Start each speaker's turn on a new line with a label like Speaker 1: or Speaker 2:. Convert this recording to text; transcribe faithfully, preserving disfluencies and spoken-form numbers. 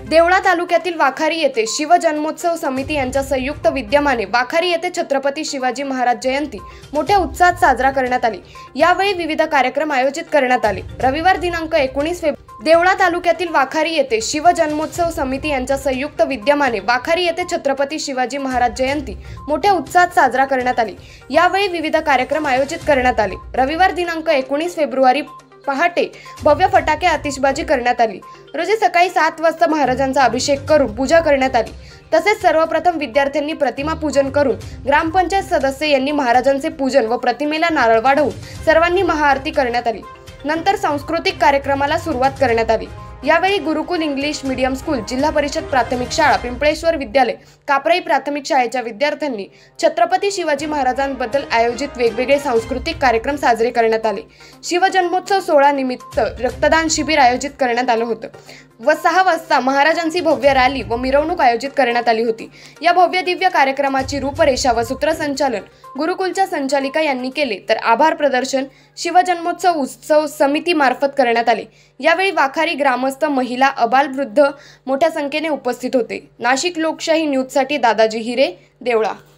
Speaker 1: देवळा तालुक्यातील वाखारी येथे शिवजन्मोत्सव समिती यांच्या संयुक्त विद्यमाने वाखारी येथे छत्रपती शिवाजी महाराज जयंती मोठ्या उत्साहात साजरा करण्यात आली। यावेळी विविध कार्यक्रम आयोजित करण्यात आले। रविवार दिनांक एकोणीस फेब्रुवारी देवळा तालुक्यातील वाखारी येथे शिवजन्मोत्सव समिती यांच्या संयुक्त विद्यमाने वाखारी येथे छत्रपती शिवाजी महाराज जयंती मोठ्या उत्साहात साजरा करण्यात आली। यावेळी विविध कार्यक्रम आयोजित करण्यात आले। रविवार दिनांक एकोणीस फेब्रुवारी पहाटे भव्य फटाके आतिषबाजी करण्यात आली। रोजी सकाळी सात वाजता महाराजांचा अभिषेक करून पूजा करण्यात आली। तसेच सर्वप्रथम विद्यार्थ्यांनी प्रतिमा पूजन करून ग्रामपंचायत सदस्य यांनी महाराजांचे पूजन व प्रतिमेला नारळ वाढवून सर्वांनी महाआरती करण्यात आली। नंतर सांस्कृतिक कार्यक्रमाला सुरुवात करण्यात आली। यावेळी गुरुकुल इंग्लिश मीडियम स्कूल, जिल्हा परिषद प्राथमिक शाळा, पिंपळेश्वर विद्यालय, कापराई प्राथमिक शाळेच्या विद्यार्थ्यांनी छत्रपती शिवाजी महाराजांबद्दल आयोजित वेगवेगळे सांस्कृतिक कार्यक्रम साजरे करण्यात आले। शिवजन्मोत्सव सोहळा निमित्त रक्तदान शिबिर आयोजित करण्यात आलं होतं व सहा वाजता महाराजांची भव्य रॅली व मिरवणूक आयोजित करण्यात आली होती। या भव्य दिव्य कार्यक्रमाची रूपरेषा व सूत्रसंचालन गुरुकुलच्या संचालिका यांनी केले, तर आभार प्रदर्शन शिवजन्मोत्सव उत्सव समिती मार्फत करण्यात आले। यावेळी वाखारी ग्रामस्थ, महिला, अबालवृद्ध मोठ्या संख्येने उपस्थित होते। नाशिक लोकशाही न्यूजसाठी दादाजी हिरे, देवळा।